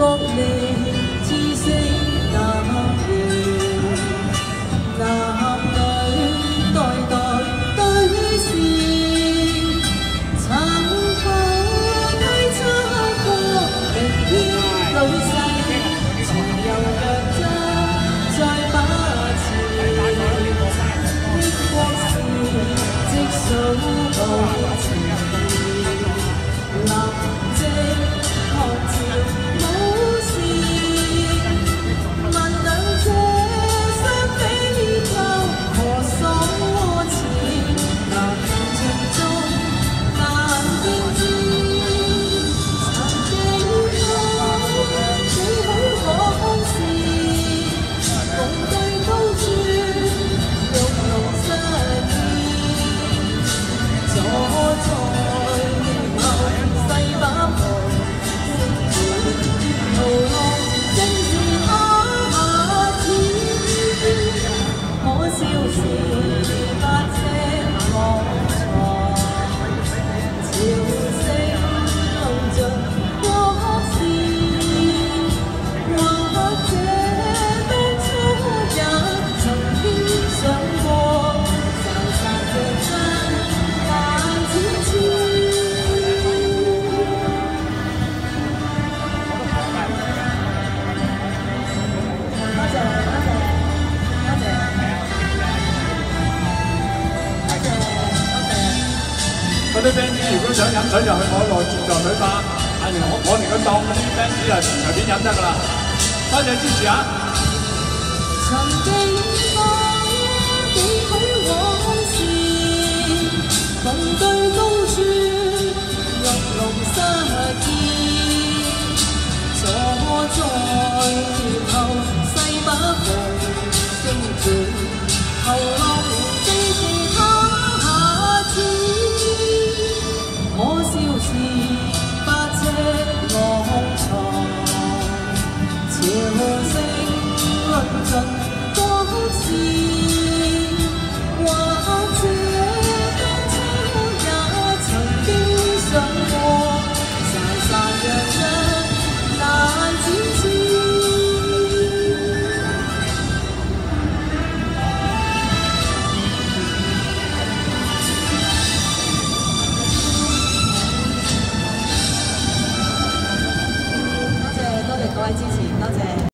角力知識那夜，男女代代對視，曾否推測過明天女世，重遊若真再把持，的國事即數無情。 立即看朝武士，問兩者相比較何所似？難情中難辨知，曾經過幾許往事，共對高處玉龍失意，坐在。 嗰啲 fans 如果想飲水就去海內自助水吧，我哋個檔嗰啲 fans 啊隨便飲得㗎啦，多謝支持啊！ 曾經過幾許往事，共對高處玉龍失意，坐在橋後細把紅星轉，後浪既是他下次。 可笑是8尺昂藏，潮聲論盡國事，或者當初也曾經想過，潺潺若真難展翅。各位支持，多謝。